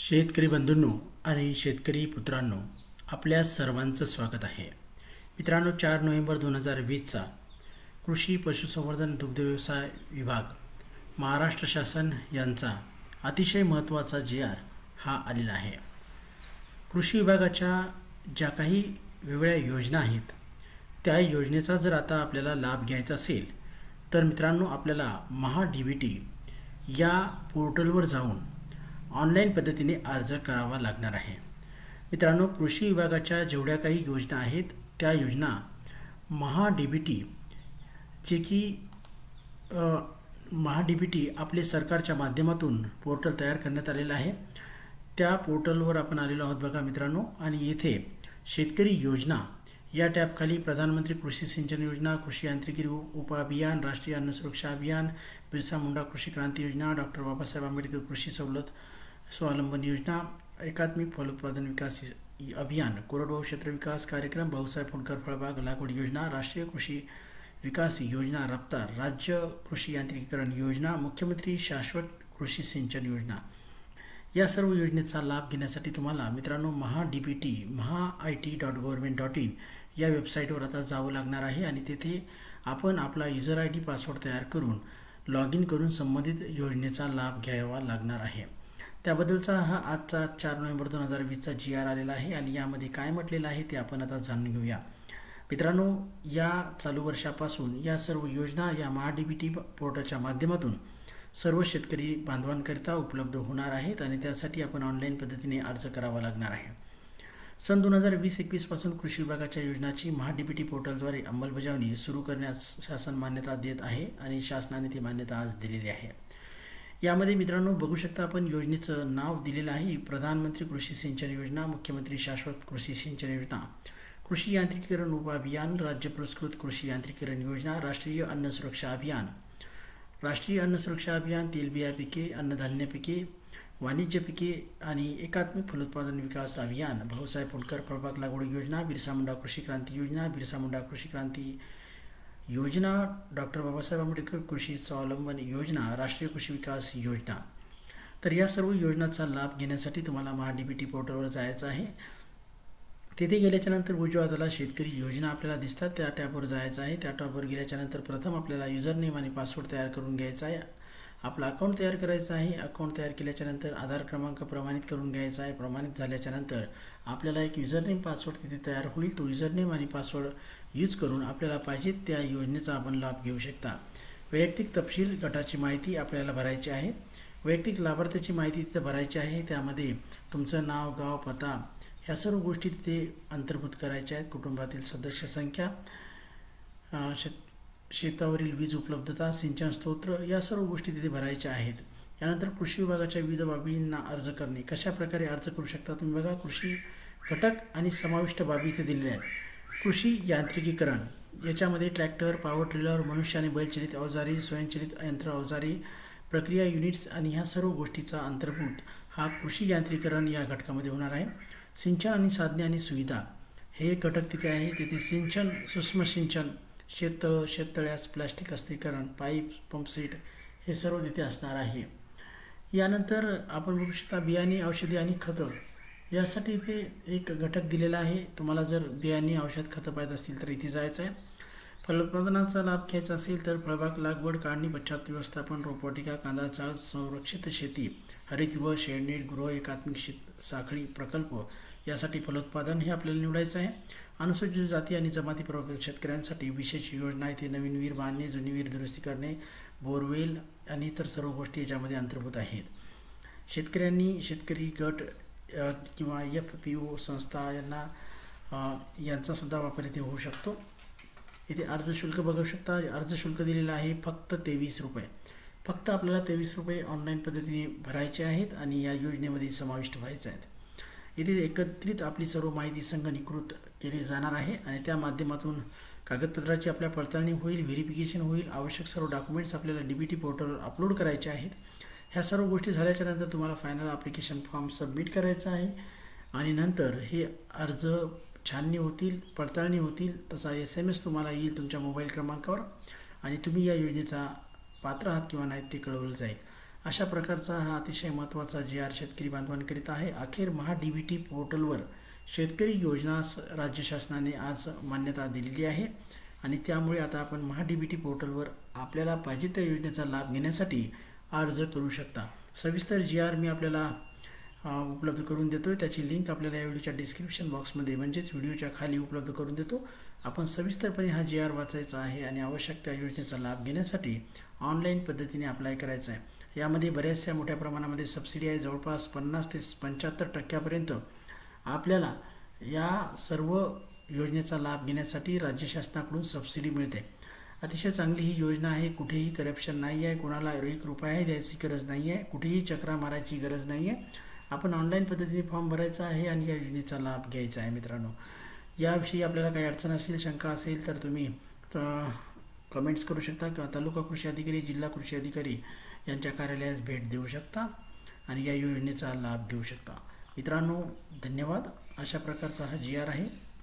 शेतकरी बंधूंनो आणि शेतकरी पुत्रांनो, आपल्या सर्वांचं स्वागत आहे. मित्रांनो, 4 नोव्हेंबर 2020चा कृषी पशुसंवर्धन दुग्धव्यवसाय विभाग महाराष्ट्र शासन यांचा अतिशय महत्त्वाचा GR हा आलेला आहे. कृषी विभागाच्या ज्या काही वेगवेगळ्या योजना आहेत त्या योजनेचा जर आता आपल्याला लाभ घ्यायचा असेल तर मित्रांनो, आपल्याला महा-DBT या पोर्टलवर जाऊन ऑनलाईन पद्धतीने अर्ज करावा लागणार आहे. मित्रांनो, कृषी विभागाच्या जेवढ्या काही योजना आहेत त्या योजना महा-DBT जे की महा-DBT आपले सरकारच्या माध्यमातून पोर्टल तयार करण्यात आलेलं आहे. त्या पोर्टलवर आपण आलेलो आहोत बघा मित्रांनो, आणि येथे शेतकरी योजना या टॅबखाली प्रधानमंत्री कृषी सिंचन योजना, कृषी यांत्रिकी उपअभियान, राष्ट्रीय अन्न सुरक्षा अभियान, बिरसा मुंडा कृषी क्रांती योजना, डॉक्टर बाबासाहेब आंबेडकर कृषी सवलत स्वावलंबन योजना, एकात्मिक फलोत्पादन विकास अभियान, कोरडवाहू क्षेत्र विकास कार्यक्रम, भाऊसाहेब फुंडकर फळबाग लागवड योजना, राष्ट्रीय कृषी विकास योजना, रफ्तार, राज्य कृषी यांत्रिकीकरण योजना, मुख्यमंत्री शाश्वत कृषी सिंचन योजना, या सर्व योजनेचा लाभ घेण्यासाठी तुम्हाला मित्रांनो महा-DBT maha-it.government.in या वेबसाईटवर आता जावं लागणार आहे. आणि तेथे आपण आपला युजर ID पासवर्ड तयार करून लॉग इन करून संबंधित योजनेचा लाभ घ्यावा लागणार आहे. त्याबद्दलचा हा आजचा 4 नोव्हेंबर 2020चा GR आलेला आहे आणि यामध्ये काय म्हटलेलं आहे ते आपण आता जाणून घेऊया. मित्रांनो, या चालू वर्षापासून या सर्व योजना या महा-DBT पोर्टलच्या माध्यमातून सर्व शेतकरी बांधवांकरिता उपलब्ध होणार आहेत आणि त्यासाठी आपण ऑनलाईन पद्धतीने अर्ज करावा लागणार आहे. सन 2020-21 पासून कृषी विभागाच्या योजनाची महा-DBT पोर्टलद्वारे अंमलबजावणी सुरू करण्यास शासन मान्यता देत आहे आणि शासनाने ती मान्यता आज दिलेली आहे. यामध्ये मित्रांनो बघू शकता आपण योजनेचं नाव दिलेलं आहे, प्रधानमंत्री कृषी सिंचन योजना, मुख्यमंत्री शाश्वत कृषी सिंचन योजना, कृषी यांत्रिकीकरण उपअभियान, राज्य पुरस्कृत कृषी यांत्रिकीकरण योजना, राष्ट्रीय अन्न सुरक्षा अभियान, राष्ट्रीय अन्न सुरक्षा अभियान, तेलबिया पिके, अन्नधान्य पिके, वाणिज्य पिके आणि एकात्मिक फलोत्पादन विकास अभियान, भाऊसाहेब फुंडकर फळबाग लागवड योजना, बिरसा मुंडा कृषी क्रांती योजना, बिरसा मुंडा कृषी क्रांती योजना, डॉक्टर बाबासाहेब आंबेडकर कृषी स्वावलंबन योजना, राष्ट्रीय कृषी विकास योजना. तर या सर्व योजनांचा लाभ घेण्यासाठी तुम्हाला महा-DBT पोर्टलवर जायचं आहे. तेथे गेल्याच्यानंतर उजव्या बाजूला शेतकरी योजना आपल्याला दिसतात, त्या टॅबवर जायचं आहे. त्या टॅबवर गेल्याच्यानंतर प्रथम आपल्याला युजर नेम आणि पासवर्ड तयार करून घ्यायचा आहे. आपला अकाउंट तयार करायचं आहे. अकाउंट तयार केल्याच्यानंतर आधार क्रमांक प्रमाणित करून घ्यायचा आहे. प्रमाणित झाल्याच्यानंतर आपल्याला एक युजर नेम पासवर्ड तिथे तयार होईल. तो युजर नेम आणि पासवर्ड यूज करून आपल्याला पाहिजे त्या योजनेचा आपण लाभ घेऊ शकता. वैयक्तिक तपशील गटाची माहिती आपल्याला भरायची आहे. वैयक्तिक लाभार्थ्याची माहिती तिथे भरायची आहे. त्यामध्ये तुमचं नाव, गाव, पत्ता ह्या सर्व गोष्टी तिथे अंतर्भूत करायच्या आहेत. कुटुंबातील सदस्य संख्या, शेतावरील वीज उपलब्धता, सिंचन स्तोत्र या सर्व गोष्टी तिथे भरायच्या आहेत. यानंतर कृषी विभागाच्या विविध बाबींना अर्ज करणे, कशा प्रकारे अर्ज करू शकता तुम्ही बघा. कृषी घटक आणि समाविष्ट बाबी इथे दिलेल्या आहेत. कृषी यांत्रिकीकरण याच्यामध्ये ट्रॅक्टर, पॉवर टिलर, मनुष्य आणि बैलचलित अवजारे, स्वयंचलित यंत्र अवजारे, प्रक्रिया युनिट्स आणि ह्या सर्व गोष्टीचा अंतर्भूत हा कृषी यांत्रिकीकरण या घटकामध्ये होणार आहे. सिंचन आणि साधने आणि सुविधा हे घटक तिथे आहे. तिथे सिंचन, सूक्ष्म सिंचन, शेततळ, शेततळ्यास प्लास्टिक अस्थिकरण, पाईप, पंपसेट हे सर्व तिथे असणार आहे. यानंतर आपण बघू शकता बियाणे, औषधी आणि खतं यासाठी इथे एक घटक दिलेला आहे. तुम्हाला जर बियाणे, औषध, खतं पाहिजे असतील तर इथे जायचं आहे. फलोत्पादनाचा लाभ घ्यायचा असेल तर फळबाग लागवड, काढणी, पश्चात व्यवस्थापन, रोपवाटिका, कांदा चाळ, संरक्षित शेती, हरित व शेडनेट गृह, एकात्मिक साखळी प्रकल्प यासाठी फलोत्पादन हे आपल्याला निवडायचं आहे. अनुसूचित जाती आणि जमाती प्रवर्ग शेतकऱ्यांसाठी विशेष योजना इथे नवीन विहीर बांधणे, जुनी विहीर दुरुस्ती करणे, बोरवेल आणि इतर सर्व गोष्टी याच्यामध्ये अंतर्भूत आहेत. शेतकऱ्यांनी शेतकरी गट किंवा FPO संस्था यांचा सुद्धा वापर इथे होऊ शकतो. इथे अर्ज शुल्क बघू शकता. अर्ज शुल्क दिलेलं आहे फक्त 23 रुपये. फक्त आपल्याला 23 रुपये ऑनलाईन पद्धतीने भरायचे आहेत आणि या योजनेमध्ये समाविष्ट व्हायचे आहेत. इथे एकत्रित आपली सर्व माहिती संगणकीकृत केली जाणार आहे आणि त्या माध्यमातून कागदपत्राची आपल्या पडताळणी होईल, व्हेरिफिकेशन होईल. आवश्यक सर्व डॉक्युमेंट्स आपल्याला DBT पोर्टलवर अपलोड करायचे आहेत. ह्या सर्व गोष्टी झाल्याच्या नंतर तुम्हाला फायनल ॲप्लिकेशन फॉर्म सबमिट करायचा आहे आणि नंतर हे अर्ज छाननी होतील, पडताळणी होतील. तसा SMS तुम्हाला येईल तुमच्या मोबाईल क्रमांकावर आणि तुम्ही या योजनेचा पात्र आहात किंवा नाही ते कळवलं जाईल. अशा प्रकारचा हा अतिशय महत्त्वाचा GR शेतकरी बांधवांकरिता आहे. अखेर महा-DBT पोर्टलवर शेतकरी योजनास राज्य शासनाने आज मान्यता दिलेली आहे आणि त्यामुळे आता आपण महा-DBT पोर्टलवर आपल्याला पाहिजे त्या योजनेचा लाभ घेण्यासाठी अर्ज करू शकता. सविस्तर GR मी आपल्याला उपलब्ध करून देतो आहे. त्याची लिंक आपल्याला या व्हिडिओच्या डिस्क्रिप्शन बॉक्समध्ये म्हणजेच व्हिडिओच्या खाली उपलब्ध करून देतो. आपण सविस्तरपणे हा GR वाचायचा आहे आणि आवश्यक त्या योजनेचा लाभ घेण्यासाठी ऑनलाईन पद्धतीने अप्लाय करायचा आहे. यामध्ये बऱ्याचशा मोठ्या प्रमाणामध्ये सबसिडी आहे. जवळपास 50 ते 75% आपल्याला या सर्व योजनेचा लाभ घेण्यासाठी राज्य शासनाकडून सबसिडी मिळते. अतिशय चांगली ही योजना आहे. कुठेही करप्शन नाही आहे, कोणाला 1 रुपया द्यायची गरज नाही आहे, कुठेही चक्रा मारायची गरज नाही आहे. आपण ऑनलाईन पद्धतीने फॉर्म भरायचा आहे आणि या योजनेचा लाभ घ्यायचा आहे. मित्रांनो, याविषयी आपल्याला काही अडचण असेल, शंका असेल तर तुम्ही कमेंट्स करू शकता किंवा तालुका कृषी अधिकारी, जिल्हा कृषी अधिकारी यांच्या कार्यालयास भेट देऊ शकता आणि या योजनेचा लाभ घेऊ शकता. मित्रांनो, धन्यवाद. अशा प्रकारचा हा GR आहे.